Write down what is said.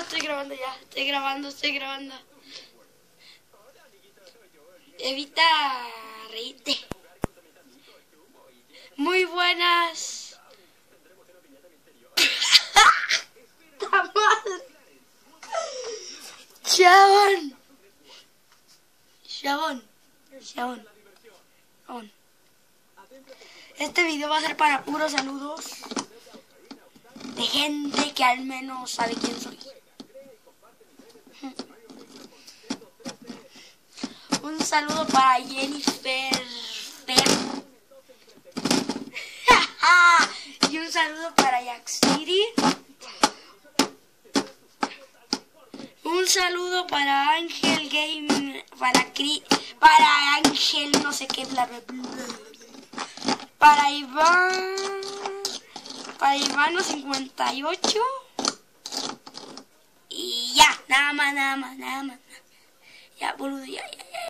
estoy grabando ya. Estoy grabando. Evita reírte. Muy buenas. Chabón. Este video va a ser para puros saludos de gente que al menos sabe quién soy. Un saludo para Jennifer y un saludo para Jack City. Un saludo para Ángel Game, para Ángel no sé qué, bla bla bla. Para Ivano 58. Y ya, nada más. Ya, boludo, ya.